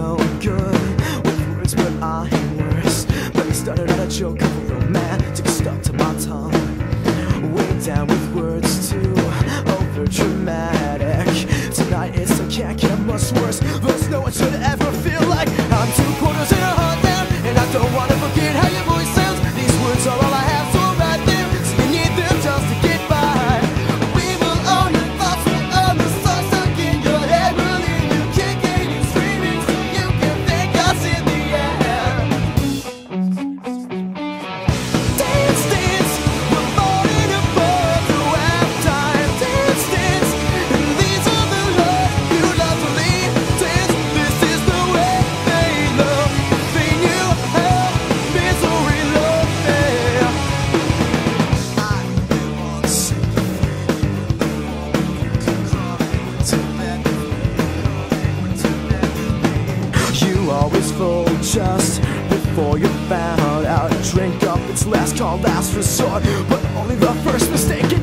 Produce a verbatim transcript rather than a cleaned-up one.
so good with words, but I am worse. But it started out a joke of a romantic stuck to my tongue. Way down with words too over dramatic. Tonight it's I can't get much worse. There's no one should ever feel like I'm two quarters and a heart down, and I don't wanna forget how your voice sounds. These words are all I have, so right there, so you need them just to get by. We will own your thoughts, we'll own the songs stuck in your head. We'll leave you kicking and screaming so you can thank us in the air. Dance, dance, we're falling apart through halftime. Dance, dance, and these are the love you love to leave. Dance, this is the way they love. They knew how misery loved me. I want you always fold just before you found out. Drink up, it's last call, last resort, but only the first mistake.